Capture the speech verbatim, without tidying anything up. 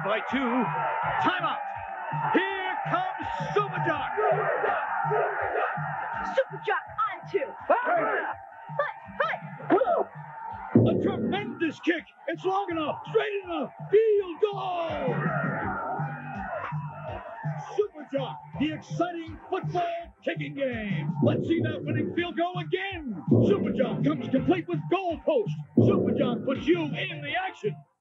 by two. Timeout. Here comes Super Jock. Super Jock on two. Hut, hut. A tremendous kick. It's long enough, straight enough. Field goal. Super Jock, the exciting football kicking game. Let's see that winning field goal again. Super Jock comes complete with goal post. Super Jock puts you in the action.